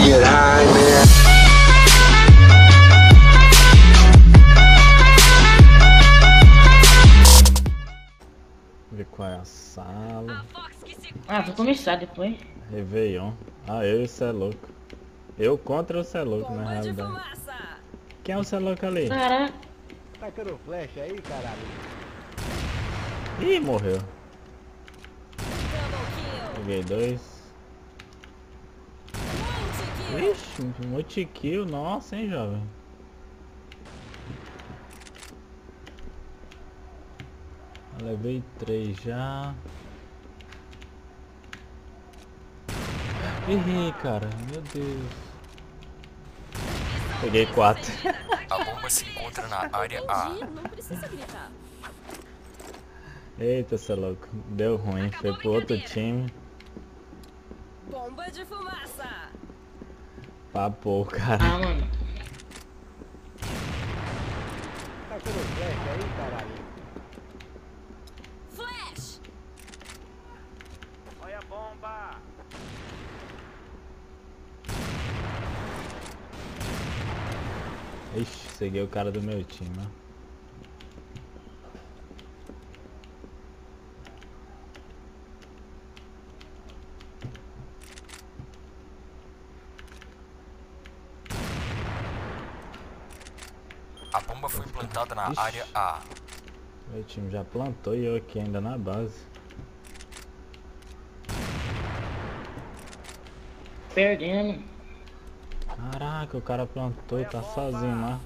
get high, man. Ver qual é a sala. Ah, vou começar depois. Réveillon. Ah, eu e o Cê é louco. Eu contra o Cê é louco, na realidade. Quem é o Cê é louco ali? Caraca. Tacando flecha aí, caralho. Ih, morreu. Peguei 2. Ixi, multi-kill. Nossa, hein, jovem. Eu levei 3 já. Errei, cara. Meu Deus. Peguei 4. A bomba se encontra na área A. Eita, cê é louco. Deu ruim. Foi pro outro time. Bomba de fumaça. Papou, cara. Ah, mano. Tacando flecha aí, caralho. Flash. Olha a bomba. Ixi, segui o cara do meu time, ó. A bomba foi implantada na Ixi. área A. Meu time já plantou e eu aqui ainda na base. Perdendo. Caraca, o cara plantou e tá sozinho lá.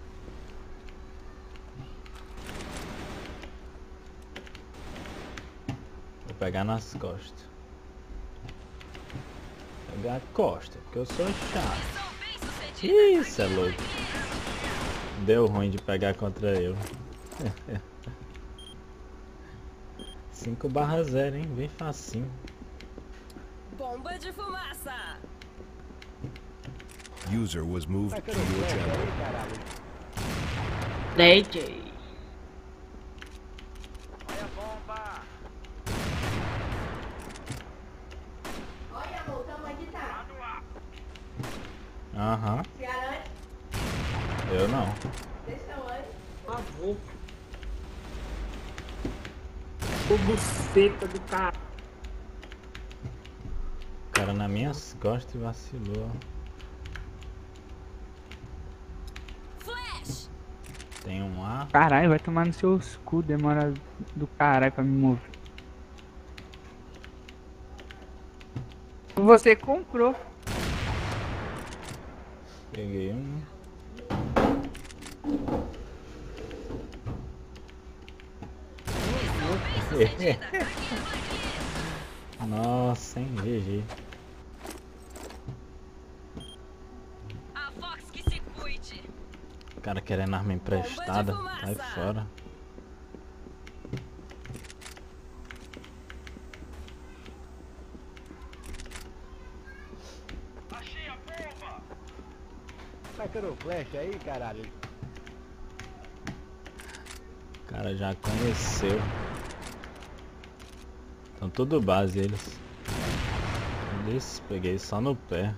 Vou pegar nas costas. Pegar a costa, porque eu sou chato. Isso é louco. Deu ruim de pegar contra eu. 5/0, hein? Bem facinho. Bomba de fumaça. User was moved to Tacando your flecha channel. aí, caralho. DJ. Olha a bomba. Olha, amor, o tamanho que tá. Aham. Se garante Eu não. desse tamanho. Avô. Ô buceta do cara. O cara nas minhas costas e vacilou. Flash. Tem um A. Caralho, vai tomar no seu escudo, demora do caralho pra me mover. Você comprou. Peguei um. Nossa, hein, GG. A Fox que se cuide. O cara querendo arma emprestada. Sai fora. Achei a bomba. Tacando flecha aí, caralho. O cara já conheceu. Estão tudo base eles. Eles peguei só no pé.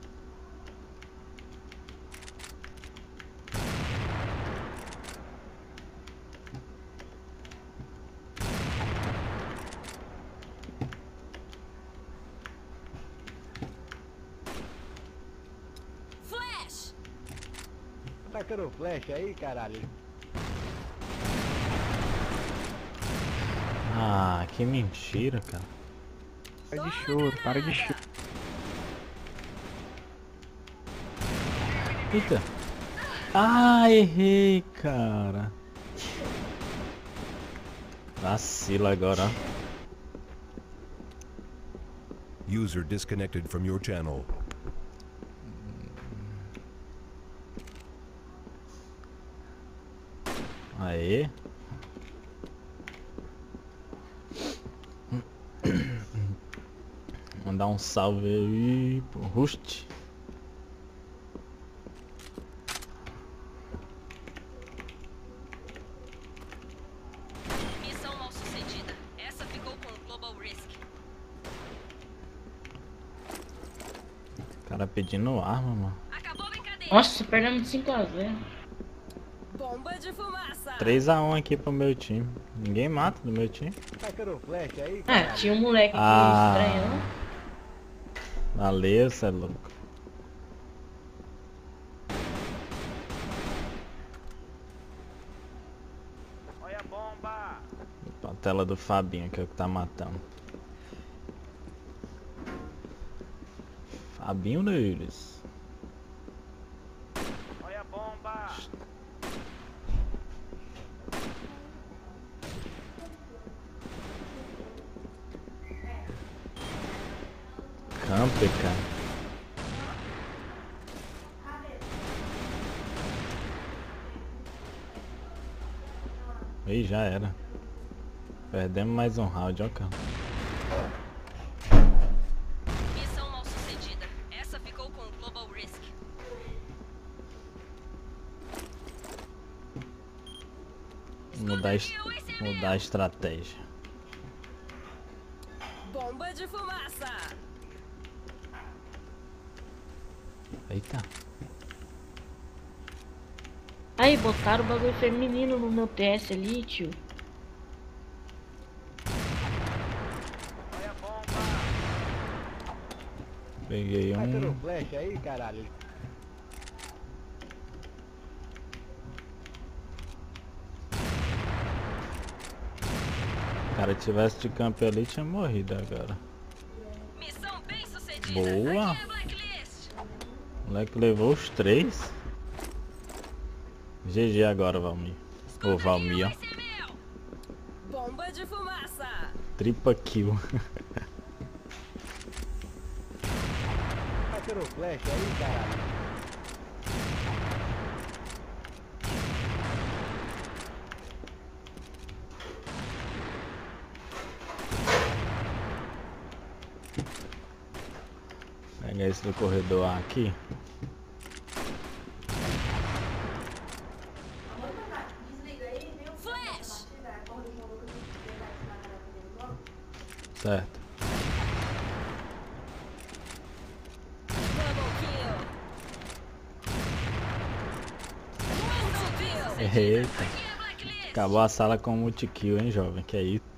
Flash. Tacando flecha aí, caralho. Ah, que mentira, cara. Para de choro, para de choro. Eita. Ah, errei, cara. Vacila agora, ó. User disconnected from your channel. Aê. Mandar um salve aí pro Rust. Missão mal sucedida. Essa ficou com o Global Risk. cara pedindo arma, mano. Acabou a brincadeira. Nossa, perdemos de 5-0. Bomba de fumaça. 3-1 aqui pro meu time. Ninguém mata do meu time. Tacando flash aí, Ah, cara. tinha um moleque aqui Ah. estranho. Valeu, cê é louco. Olha a bomba. A tela do Fabinho, que é o que tá matando. Fabinho deles. Olha a bomba. Camper, cara. Ih, já era. Perdemos mais um round, ó, cara. Missão mal sucedida. Essa ficou com o Global Risk. Mudar a estratégia. Bomba de fumaça. Eita. Aí, botaram o bagulho feminino no meu TS ali, tio. Olha a bomba. Peguei Tacando um. flash aí, caralho. Se o cara tivesse de campo ali, tinha morrido agora. Missão bem sucedida. Boa. Aqui é Blacklist. O moleque levou os 3. GG agora, Valmir. Ô, Valmir, ó. Esse é meu. Bomba de fumaça. Tripa kill. Tacando flash aí, caralho. Pega esse do corredor A aqui. Desliga aí, viu? Flash. Certo. Double kill. Multi kill. Eita. Aqui é Blacklist. Acabou a sala com multi-kill, hein, jovem? Que é isso?